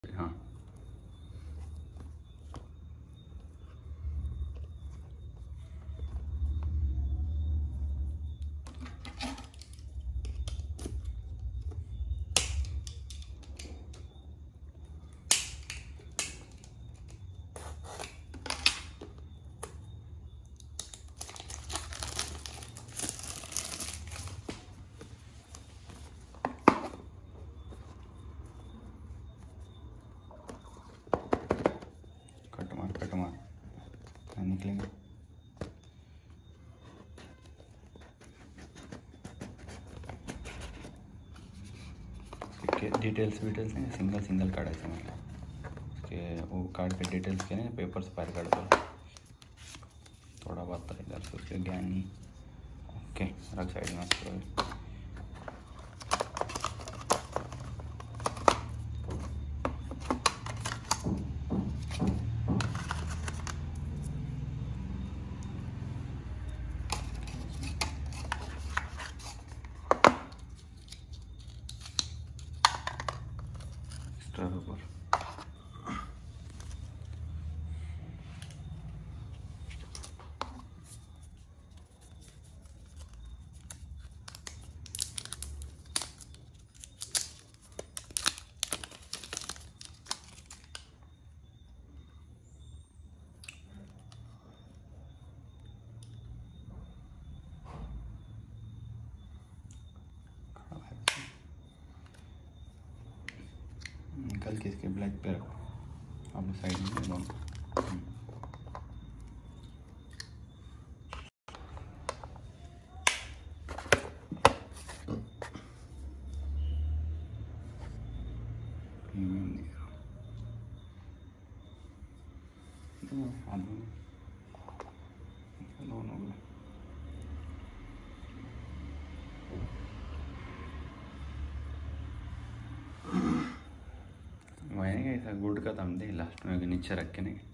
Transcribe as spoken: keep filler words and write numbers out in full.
हाँ कट मार कट मार निकलेंगे। डिटेल्स विटेल्स नहीं, सिंगल सिंगल काढायचं मला उसके वो कार्ड के डिटेल्स के नहीं पेपर से बाहर काढ दो थोड़ा बहुत इधर से उसके ज्ञान नहीं। ओके रख साइड में उसको। एक्स्ट्रा पेपर निकल के इसके ब्लैक पे रखो अपने साइड में दोनों। मैंने क्या गुड़ का दम दे लास्ट में नीचे रख के नहीं।